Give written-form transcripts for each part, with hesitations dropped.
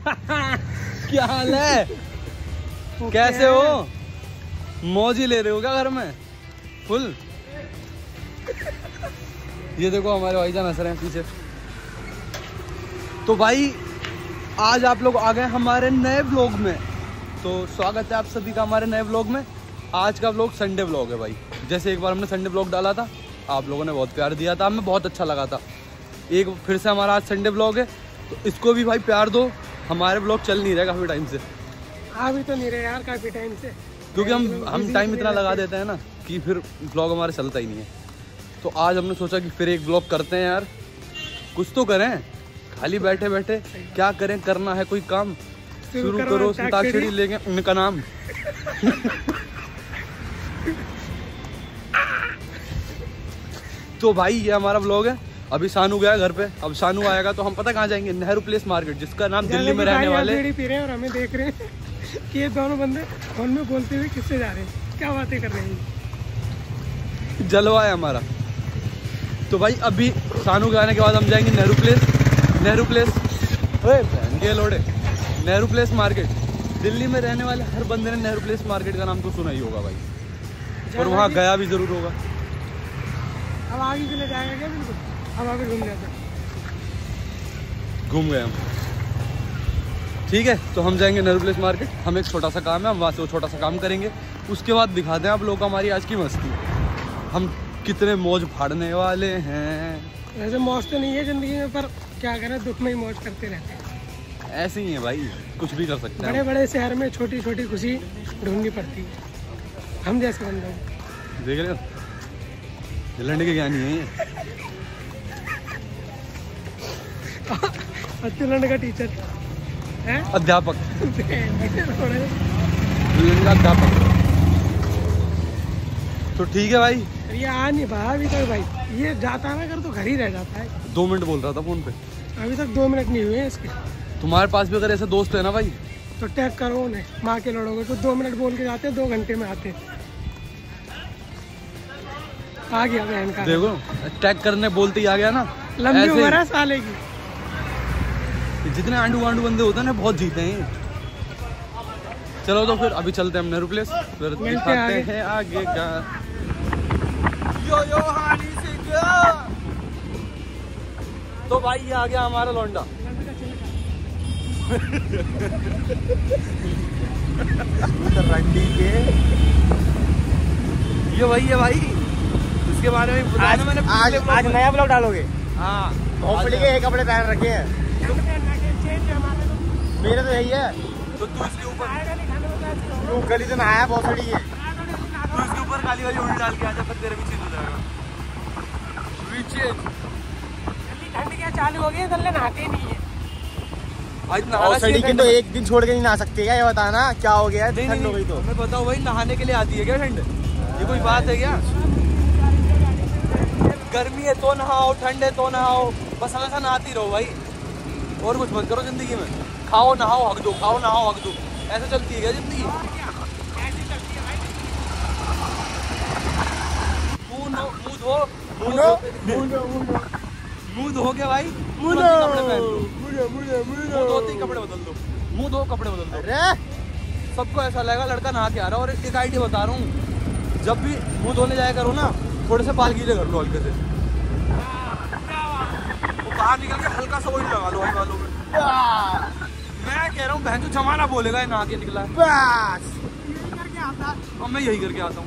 क्या हाल है? कैसे हो? मौज ही ले रहे हो क्या घर में फुल? ये देखो हमारे भाईजान हंस रहे हैं पीछे। तो भाई आज आप लोग आ गए हमारे नए व्लॉग में, तो स्वागत है आप सभी का हमारे नए व्लॉग में। आज का व्लॉग संडे व्लॉग है भाई। जैसे एक बार हमने संडे व्लॉग डाला था, आप लोगों ने बहुत प्यार दिया था, हमें बहुत अच्छा लगा था। एक फिर से हमारा आज संडे व्लॉग है, तो इसको भी भाई प्यार दो। हमारे व्लॉग चल नहीं रहे काफ़ी टाइम से। अभी तो नहीं रहे यार काफ़ी टाइम से, क्योंकि हम टाइम इतना लगा देते हैं ना कि फिर व्लॉग हमारे चलता ही नहीं है। तो आज हमने सोचा कि फिर एक व्लॉग करते हैं यार, कुछ तो करें। खाली बैठे बैठे क्या करें, करना है कोई काम, शुरू करो अंताक्षरी लेके उनका नाम। तो भाई ये हमारा व्लॉग है। अभी शानू गया घर पे, अब शानू आएगा तो हम पता कहाँ जाएंगे, नेहरू प्लेस मार्केट, जिसका नाम दिल्ली में रहने वाले पी रहे हैं और हमें देख रहे हैं कि ये दोनों बंदे फोन में बोलते हुए किससे जा रहे हैं, क्या बातें कर रहे हैं। जलवा है हमारा। तो भाई अभी शानू के आने के बाद हम जाएंगे Nehru place. Nehru place market. Delhi में रहने वाले हर बंदे ने नेहरू प्लेस मार्केट का नाम तो सुना ही होगा भाई, और वहाँ गया भी जरूर होगा। अब आगे के लिए जाएगा क्या? बिल्कुल अब आगे घूम जाते हैं। घूम गए हम, ठीक है। तो हम जाएंगे नेहरू प्लेस मार्केट, हम एक छोटा सा काम है, हम वहाँ से वो छोटा सा काम करेंगे। उसके बाद दिखाते हैं आप लोगों को हमारी आज की मस्ती, हम कितने मौज फाड़ने वाले हैं। वैसे मौज तो नहीं है जिंदगी में, पर क्या करें, दुख में ही मौज करते रहते हैं। ऐसे ही है भाई, कुछ भी कर सकते हैं। बड़े बड़े शहर में छोटी छोटी खुशी ढूंढनी पड़ती है, हम जैसे बंदों। देख रहे हो, लड़ने के ज्ञानी है ये। लड़ने का टीचर है, अध्यापक। अध्यापक। तो ठीक है भाई, ये आ नहीं पाया अभी तक भाई। ये जाता ना कर तो घर ही रह जाता है। 2 मिनट बोल रहा था फोन पे, अभी तक 2 मिनट नहीं हुए हैं इसके। तुम्हारे पास भी अगर ऐसे दोस्त है ना भाई, तो टैग करो उन्हें, माँ के लड़ोगे तो 2 मिनट बोल के जाते हैं, 2 घंटे में आते हैं। आ गया बहन का, देखो टैग करने बोलते ही आ गया ना। लंबी उम्र है साले की। जितने आंडू बंदे होते हैं ना, बहुत जीते हैं। चलो तो फिर अभी चलते हैं हम नेहरू प्लेस, फिर दिखाते हैं आगे का। यो हानी से क्या। तो भाई ये आ गया हमारा लौंडा। रंडी के ये भाई है भाई, इसके बारे में बताया मैंने। आज नया ब्लॉग डालोगे? हाँ, भोपड़ी के कपड़े पहन रखे हैं। मेरे तो यही है। तो तू इसके ऊपर गली से नहाया, भोपड़ी है, तू इसके ऊपर काली वाली उल्टी डाल के आ जा, फिर तेरा भी चेंज हो जाएगा। ठंड क्या चालू हो गई, गले नहाते नहीं है। तो एक दिन छोड़ के नहीं नहा सकते क्या? ये बताना क्या हो गया, ठंड हो गई तो मैं बताओ भाई, नहाने के लिए आती है क्या ठंड? ये कोई बात है क्या? गर्मी है तो नहाओ, ठंड है तो नहाओ, बस हमेशा नहाती रहो भाई, और कुछ मत करो जिंदगी में। खाओ नहाओ हक दो, खाओ नहाओ हक दो, ऐसे चलती है क्या जिंदगी? मुंह धो के भाई, मुंह कपड़े पहन लो, मुंह धोते ही कपड़े बदल दो, मुंह धो कपड़े बदल दो। सबको ऐसा लगेगा लड़का नहा के आ रहा है। और एक आइडिया बता रहा हूँ, जब भी मुंह धोने जाया करो ना, थोड़े से बाल गीले कर लो हल्के से, वो बाहर निकल के हल्का सा ऑयल लगा लो भाई बालों में। मैं कह रहा हूँ बहन जो जमाना बोलेगा नहा के निकला है, बस और मैं यही करके आता हूँ।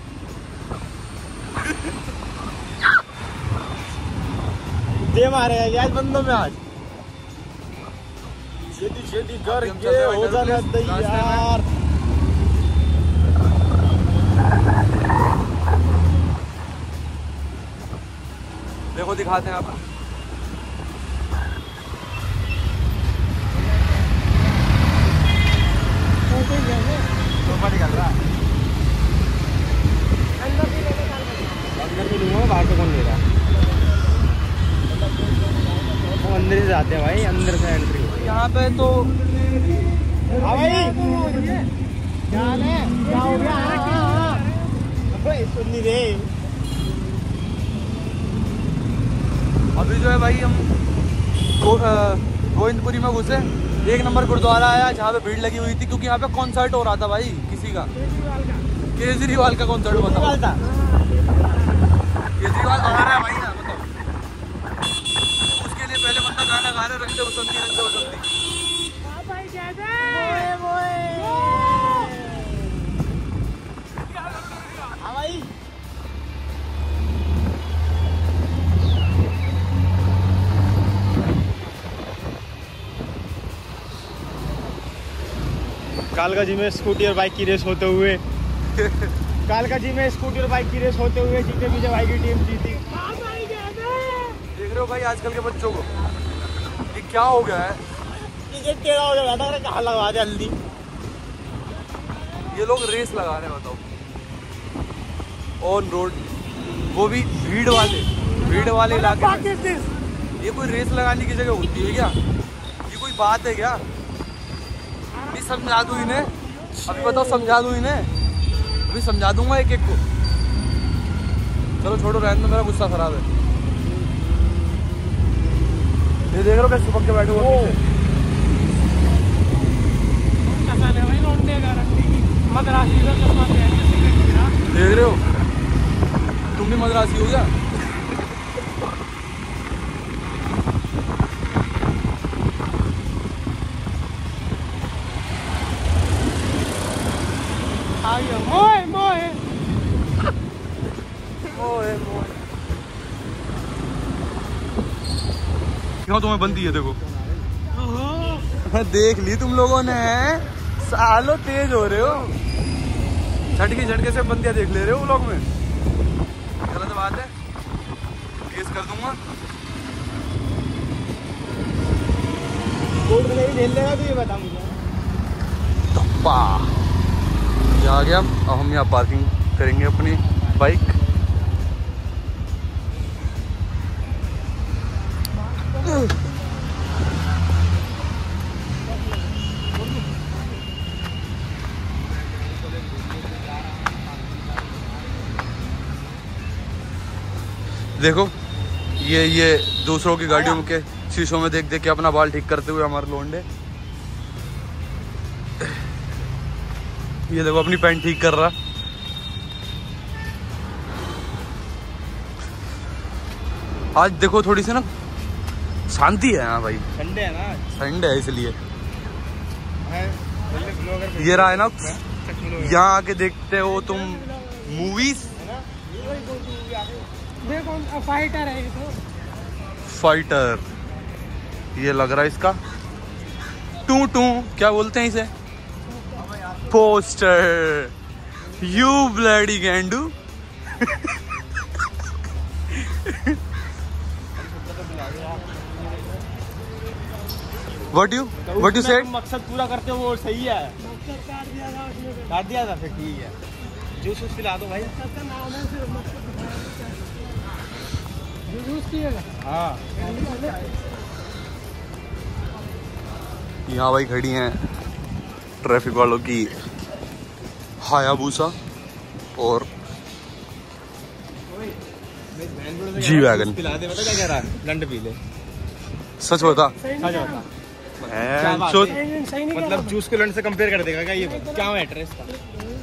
दे मारे आज बंदों में, आज छेती करके हो जाना तैयार। देखो दिखाते हैं आप, निकल रहा है अंदर भी लूंगा, बाहर से कौन ले रहा है? वो अंदर से जाते हैं भाई, अंदर से एंट्री यहाँ पे। तो हाँ भाई, क्या हाल है, क्या हो गया? सुन नहीं रहे। अभी जो है भाई हम गोविंदपुरी में घुसे, एक नंबर गुरुद्वारा आया जहाँ पे भीड़ लगी हुई थी, क्योंकि यहाँ पे कॉन्सर्ट हो रहा था भाई किसी का, केजरीवाल का कॉन्सर्ट हुआ था। केजरीवाल आ रहा है भाई ना, मतलब उसके लिए पहले बंदा गाना गा रहा है, रंग दे बसंती रंग दे बसंती। कालका जी में स्कूटी और बाइक की रेस होते हुए कालका जी में स्कूटी और बाइक की रेस होते हुए जीते विजय भाई की टीम जीती। देख रहे हो भाई आजकल के बच्चों को ये क्या हो गया है, टेढ़ा हो गया था, कहाँ लगवा दे जल्दी। ये लोग रेस लगा रहे हैं बताओ ऑन रोड, वो भी भीड़ वाले इलाके में। ये कोई रेस लगाने की जगह होती है क्या? ये कोई बात है क्या? नहीं समझा दूँ इन्हें, अभी बताओ समझा दूँ इन्हें, अभी समझा दूंगा एक एक को। चलो छोड़ो रहने दो, मेरा गुस्सा खराब है। ये देख रहे हो कैसे चिपक के बैठे हुए पीछे। देख रहे हो तुम भी मद्रासी हो क्या? मोए मोए ओए मोए क्यों तुम्हें बंदी है देखो। देख ली तुम लोगों ने, सालों तेज हो रहे हो, झटके से बंदियां देख ले रहे हो व्लॉग में। गलत बात है, केस कर दूंगा। कोर्ट में नहीं झेल लेगा तो ये बता मुझे। धप्पा ये आ गया। अब हम यहाँ पार्किंग करेंगे अपनी बाइक। देखो ये दूसरों की गाड़ियों के शीशों में देख देख के अपना बाल ठीक करते हुए हमारे लोंडे। ये देखो अपनी पैंट ठीक कर रहा। आज देखो थोड़ी सी ना शांति है यहाँ भाई, संडे है ना, संडे है इसलिए। ये रहा है ना, यहाँ आके देखते हो तुम मूवीज। देखो फाइटर है ये तो, फाइटर ये लग रहा है इसका टू टू क्या बोलते हैं इसे, पोस्टर। यू ब्लडी गेंडू। What you said? मकसद पूरा करते हो वो सही है। काट दिया था फिर ठीक है। जूस पिला दो भाई। जूस पिएगा? हाँ यहाँ भाई खड़ी हैं ट्रैफिक वालों की हायाबूसा और जी वैगन। पिला दे, बता क्या कह रहा है, लंड पी ले। सच बता। मतलब जूस के लंड से कंपेयर कर देगा क्या? ये क्या मैटर है इसका?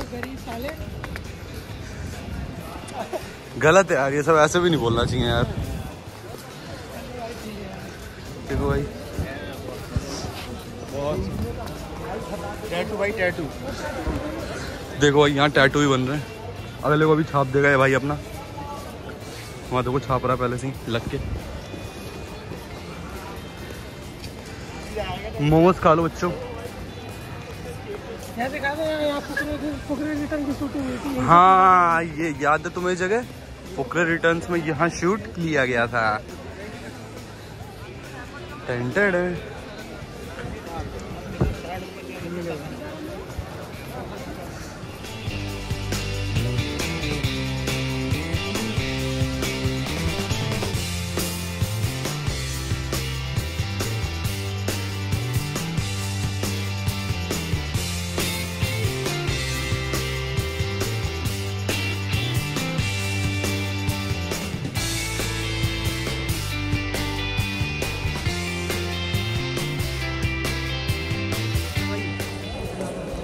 गलत है यार, ये सब ऐसे भी नहीं बोलना चाहिए यार। देखो भाई टैटू भाई, टैटू देखो भाई यहाँ टैटू ही बन रहे हैं। अगले को भी छाप देगा ये भाई अपना, वहाँ देखो छाप रहा है पहले से ही लग के। मोमोज खा लो बच्चों। हाँ ये याद है तुम्हें जगह, फुकरे रिटर्न्स में यहाँ शूट किया गया था। टेंटेड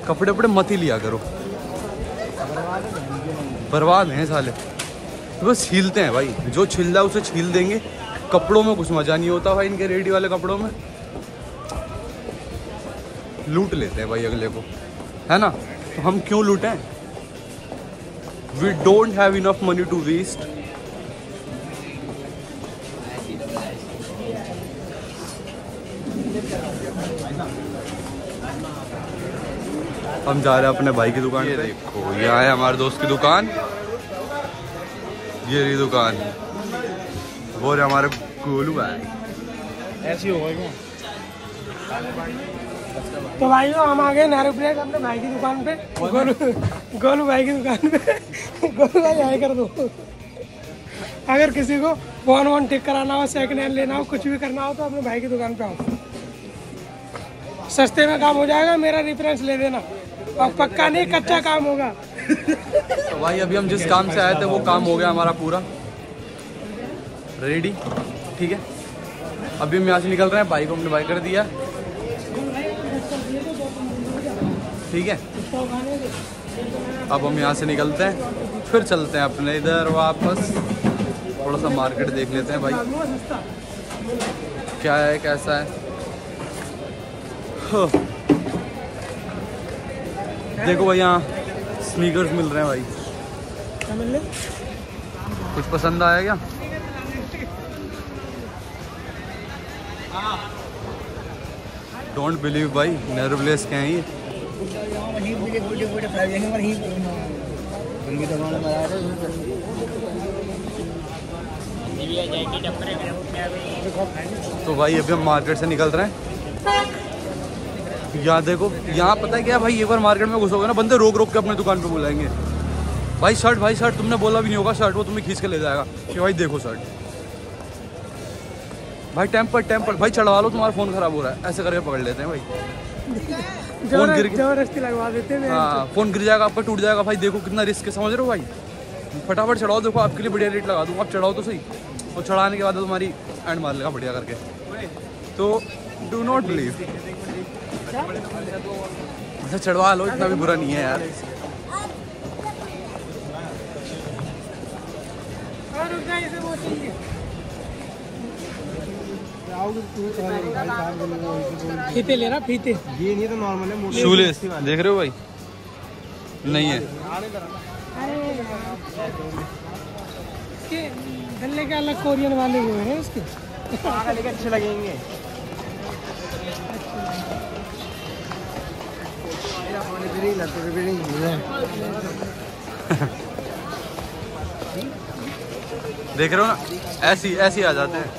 कपड़े वपड़े मत ही लिया करो, बर्बाद हैं साले। तो बस छीलते हैं भाई, जो छिल रहा है उसे छील देंगे। कपड़ों में कुछ मजा नहीं होता भाई, इनके रेडी वाले कपड़ों में लूट लेते हैं भाई अगले को, है ना। तो हम क्यों लूटें? We don't have enough money to waste. हम जा रहे हैं अपने भाई की दुकान पे। देखो यहाँ है हमारे दोस्त की दुकान, ये रही दुकान, वो रहे हमारे गोलू भाई। ऐसी होगा क्या? तो भाइयों हम आ गए नेहरू प्लेस अपने भाई की दुकान पे, गोलू भाई की दुकान पे। गोलू भाई आए कर दो, अगर किसी को फोन वोन ठीक कराना हो, सेकंड हैंड लेना हो, कुछ भी करना हो तो अपने भाई की दुकान पे आओ, सस्ते में काम हो जाएगा। मेरा रेफरेंस ले देना, और पक्का नहीं कच्चा काम होगा। तो भाई अभी हम जिस काम से आए थे वो काम हो गया हमारा पूरा रेडी, ठीक है। अभी हम यहाँ से निकल रहे हैं, बाइक हमने बाइक कर दिया, ठीक है। अब हम यहाँ से निकलते हैं, फिर चलते हैं अपने इधर वापस, थोड़ा सा मार्केट देख लेते हैं भाई क्या है कैसा है। देखो भाई यहाँ स्नीकर्स मिल रहे हैं भाई, क्या मिल रहे? कुछ पसंद आया क्या? डोंट बिलीव भाई, नेहरू प्लेस के हैं ये। तो भाई अभी हम मार्केट से निकल रहे हैं। यहाँ देखो, यहाँ पता है क्या भाई, एक बार मार्केट में घुसोगे ना, बंदे रोक रोक के अपने दुकान पे बुलाएंगे, भाई शर्ट, भाई शर्ट। तुमने बोला भी नहीं होगा शर्ट, वो तुम्हें खींच के ले जाएगा कि भाई देखो शर्ट। भाई टेम्पर भाई चढ़वा लो, तुम्हारा फ़ोन ख़राब हो रहा है, ऐसे करके पकड़ लेते हैं भाई। फ़ोन गिर गया, जबरदस्ती लगवा देते हैं। हाँ, फ़ोन गिर जाएगा, आपका टूट जाएगा भाई। देखो कितना रिस्क है, समझ रहे हो भाई। फटाफट चढ़ाओ, देखो आपके लिए बढ़िया रेट लगा दूँ, आप चढ़ाओ तो सही। और चढ़ाने के बाद तुम्हारी एंड मार लेगा बढ़िया करके। तो डू नॉट बिलीव, अच्छा चढ़वा लो, इतना भी बुरा नहीं है यार। फीते ले रहा, फीते ये नहीं तो नॉर्मल है। शूलेस देख रहे हो भाई, नहीं है। इसके गले के अलग कोरियन वाले हुए हैं इसके, लेके अच्छे लगेंगे। देख रहे हो ना, ऐसी ऐसी आ जाते हैं।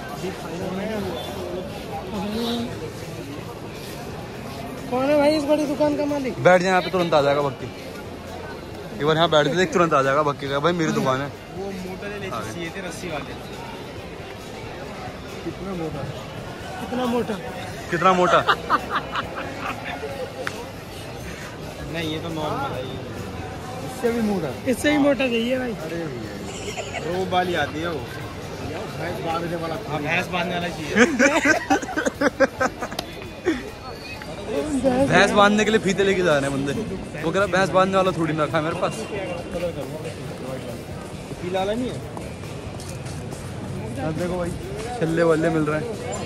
कौन है भाई इस बड़ी दुकान का मालिक? बैठ जाए यहाँ पे, तुरंत आ जाएगा भक्ति। एक बार यहाँ बैठ जाए, तुरंत आ जाएगा भक्ति का, भाई मेरी दुकान है। वो मोटर ले चाहिए थे, रस्सी वाले। कितना मोटा, कितना मोटा, कितना मोटा। नहीं ये तो नॉर्मल है, इससे भी मोटा, इससे ही मोटा चाहिए भाई। अरे रोब वाली आती है वो, भैंस बांधने वाला। हाँ भैंस बांधने वाला चाहिए। भैंस बांधने के लिए फीते लेके जा रहे हैं बंदे, वो कह रहा भैंस बांधने वाला थोड़ी ना रखा है मेरे पास। पीला वाला नहीं है। अब देखो भाई छल्ले वल्ले मिल रहे हैं।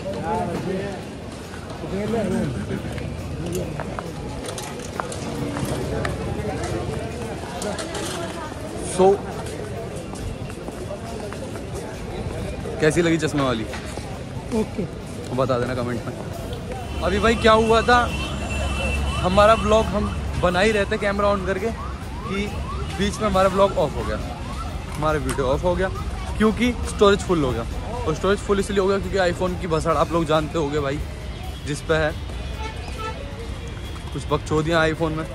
सो कैसी लगी चश्मे वाली? ओके, बता देना कमेंट में। अभी भाई क्या हुआ था, हमारा ब्लॉग हम बना ही रहते कैमरा ऑन करके, कि बीच में हमारा ब्लॉग ऑफ हो गया, हमारा वीडियो ऑफ हो गया क्योंकि स्टोरेज फुल हो गया। और स्टोरेज फुल इसलिए हो गया क्योंकि आईफोन की भसड़ आप लोग जानते होंगे भाई, जिस पे है कुछ बकचोदियाँ आईफोन में,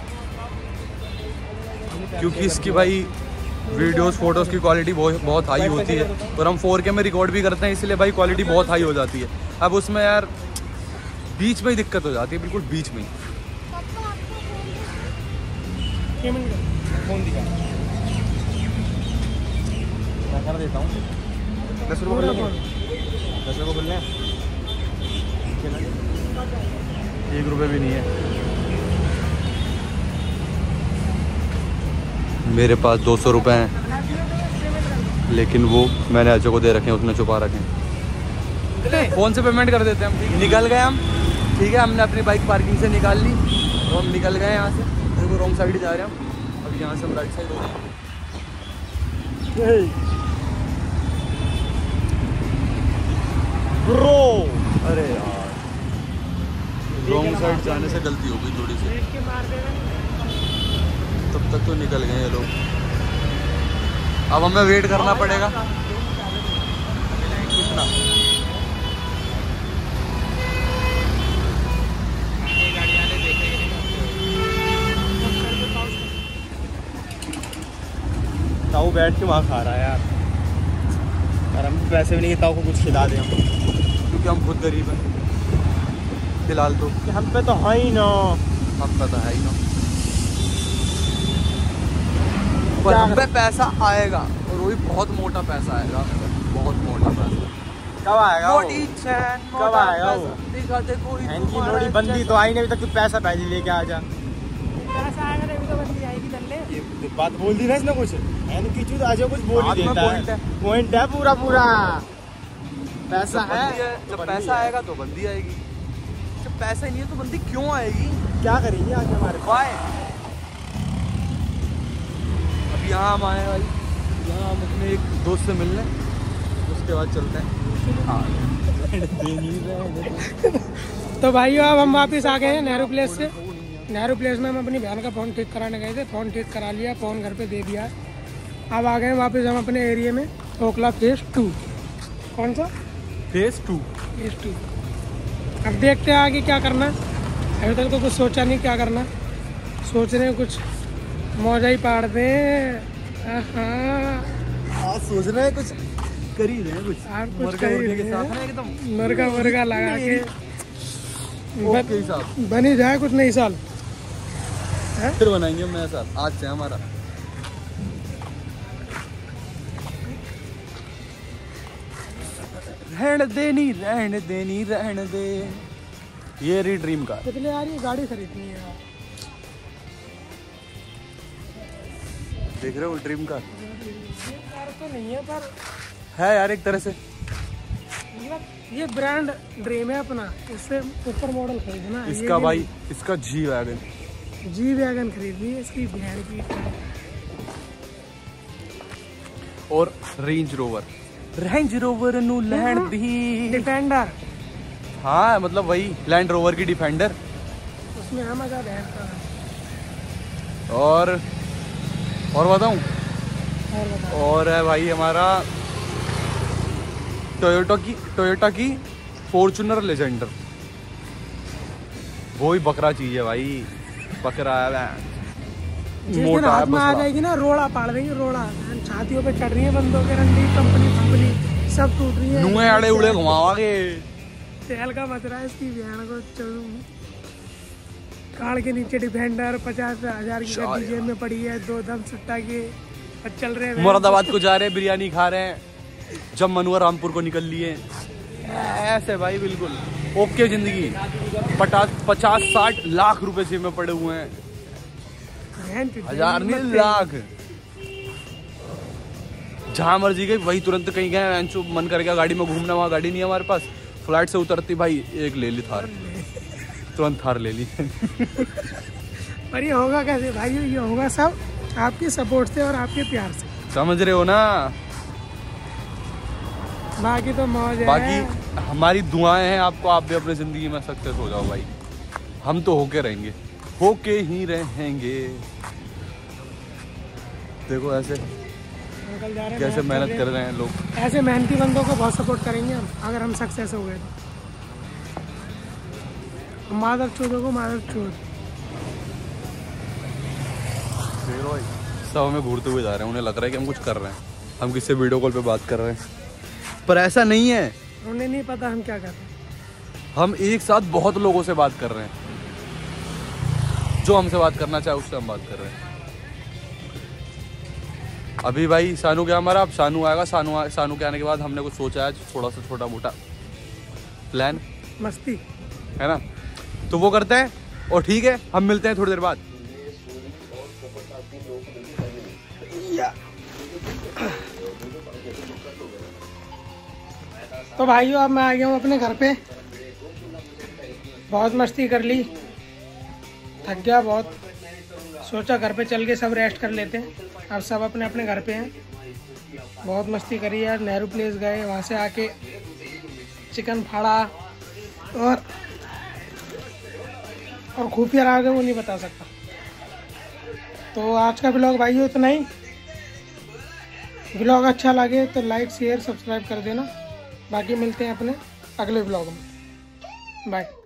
क्योंकि इसकी भाई वीडियोस फोटोज़ की क्वालिटी बहुत हाई होती है, और हम 4K में रिकॉर्ड भी करते हैं, इसलिए भाई क्वालिटी बहुत हाई हो जाती है। अब उसमें यार बीच में ही दिक्कत हो जाती है, बिल्कुल बीच में ही। फोन दिखा, मैं कर देता हूँ। 10 रुपये बोल, 10 रुपये बोल रहे हैं, 1 रुपये भी नहीं है। मेरे पास 200 रुपये हैं, लेकिन वो मैंने अजय को दे रखे हैं, उसने छुपा रखे हैं। फ़ोन से पेमेंट कर देते हैं हम। निकल गए हम, ठीक है। हमने अपनी बाइक पार्किंग से निकाल ली तो हम निकल गए यहाँ से। देखो रॉन्ग साइड जा रहे हैं हम, अब यहाँ से हम राइट साइड हो रहे हैं। ब्रो अरे यार, रॉन्ग साइड जाने से गलती हो गई थोड़ी सी। तब तक तो निकल गए ये लोग, अब हमें वेट करना पड़ेगा। कितना ताऊ बैठ के वहाँ खा रहा है यार, और हम पैसे भी नहीं कि ताऊ को कुछ खिला दें हम, क्योंकि हम खुद गरीब हैं फिलहाल तो। कि हम पे तो है ही ना, हम पता है ही ना, पर हम पे पैसा आएगा और वही बहुत मोटा पैसा आएगा, बहुत मोटा पैसा। कब आएगा वो? कब आएगा वो? दिखाते कोई इनकी नोटी बंदी तो आई नहीं अभी तक, तू पैसा पहले लेके आ जा। पैसा आएगा तभी तो बंदी आएगी दल्ले। ये बात बोल दी ना इसने कुछ, इनकी चीज आज कुछ बोल ही हाथ में देता point है। है। पॉइंट है पूरा पूरा, पैसा जब है। जब पैसा आएगा तो बंदी आएगी, जब पैसा ही नहीं है तो बंदी क्यों आएगी? क्या करेंगे आगे हमारे बाय। अब यहाँ हम आए भाई, यहाँ हम अपने एक दोस्त से मिलने, उसके बाद चलते हैं। तो भाइयों अब हम वापस आ गए हैं नेहरू प्लेस से। नेहरू प्लेस में हम अपनी बहन का फ़ोन ठीक कराने गए थे, फ़ोन ठीक करा लिया, फ़ोन घर पे दे दिया। अब आ गए वापस हम अपने एरिया में, ओखला फेज 2। कौन सा? फेज 2। फेज 2। अब देखते हैं आगे क्या करना है। अभी तक तो कुछ सोचा नहीं क्या करना, सोच रहे हैं कुछ मौजा ही पाड़ दें। हाँ सोच रहे हैं कुछ कर ही रहे हैं, कुछ आप कुछ मुर्गा कर ही मुर्गे के रहे साथ हैं। ना एकदम मुर्गा लगा के ओके साहब। बनी जाए कुछ नई साल। फिर बनाएंगे हम नया साल, आज से हमारा। रहने दे, ये रही ड्रीम कार। कितने यार ये गाड़ी खरीदनी है यार। देख रहे हो ड्रीम कार कार तो नहीं है पर है यार एक तरह से। मतलब ये ब्रांड ड्रीम है अपना, इससे ऊपर मॉडल खरीदना है। इसका भाई, इसका जी वैगन, जी वैगन खरीदनी है इसकी बहन की। और Range Rover new Land the Defender, हाँ मतलब वही लैंड रोवर की डिफेंडर। उसमें हम मजा बहन का। और बताऊं, और बताओ। और है भाई हमारा टोयोटा की फॉर्च्यूनर लेजेंडर। वो ही बकरा चीज है भाई, बकरा है। जिस दिन हाथ में आ जाएगी ना, रोड़ा पाड़ देंगे, रोड़ा छातियों पे चढ़ रही है बंदों के रंडी, कंपनी सब टूट रही है। नुए आड़े उड़े घुमावागे। तेल का मत रहा है इसकी बहन को। कार के नीचे डिफेंडर 50,000 की गड्डी जेब में पड़ी है, 2 दम सुट्टा के और चल रहे हैं। मुरादाबाद को जा रहे हैं, बिरयानी खा रहे हैं, जब मनुआ रामपुर को निकल लिए। ऐसे भाई बिल्कुल ओके जिंदगी। 50-60 लाख रुपए जेब में पड़े हुए हैं, 1000 नहीं लाख। जहाँ मर्जी गए वही तुरंत कहीं गए, मन कर गया गाड़ी में घूमना, वहाँ गाड़ी नहीं है हमारे पास। फ्लाइट से उतरती भाई एक ले ली थार, तुरंत थार ले ली। पर ये होगा कैसे भाई? ये होगा सब आपकी सपोर्ट से और आपके प्यार से, समझ रहे हो ना। बाकी तो मौज है। बाकी हमारी दुआएं हैं आपको, आप भी अपनी जिंदगी में सक्सेस हो जाओ भाई। हम तो होके रहेंगे, होके ही रहेंगे। देखो ऐसे कैसे मेहनत कर रहे हैं लोग। ऐसे मेहनती बंदों को बहुत सपोर्ट करेंगे हम, अगर हम सक्सेस हो गए तो। मादर चोदों को मादर चोद। सब हमें घूरते हुए जा रहे हैं, उन्हें लग रहा है कि हम कुछ कर रहे हैं, हम किससे वीडियो कॉल पे बात कर रहे हैं, पर ऐसा नहीं है। उन्हें नहीं पता हम क्या कर रहे हैं। हम एक साथ बहुत लोगों से बात कर रहे हैं, जो हमसे बात करना चाहे उससे हम बात कर रहे हैं। अभी भाई सानू क्या हमारा, अब सानू आएगा। सानू के आने के बाद हमने कुछ सोचा है, थोड़ा सा छोटा मोटा प्लान, मस्ती है ना, तो वो करते हैं। और ठीक है, हम मिलते हैं थोड़ी देर बाद। या तो भाइयों अब मैं आ गया हूँ अपने घर पे। बहुत मस्ती कर ली, थक गया बहुत, सोचा घर पे चल के सब रेस्ट कर लेते हैं। अब सब अपने अपने घर पे हैं। बहुत मस्ती करी यार, नेहरू प्लेस गए, वहाँ से आके चिकन फाड़ा और खुफिया रहा वो नहीं बता सकता। तो आज का ब्लॉग भाइयों इतना ही। ब्लॉग अच्छा लगे तो लाइक शेयर सब्सक्राइब कर देना। बाकी मिलते हैं अपने अगले ब्लॉग में। बाय।